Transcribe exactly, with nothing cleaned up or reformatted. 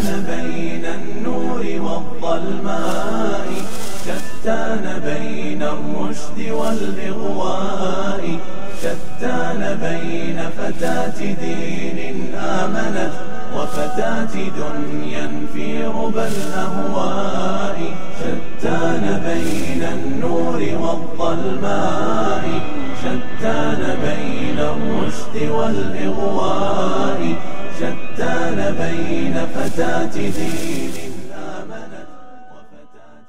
شتان بين النور والظلماء، شتان بين الرشد والإغواء، شتان بين فتاة دين آمنت وفتاة دنيا في ربى الأهواء، شتان بين النور والظلماء، شتان بين الرشد والإغواء، شتان بين فتاة دين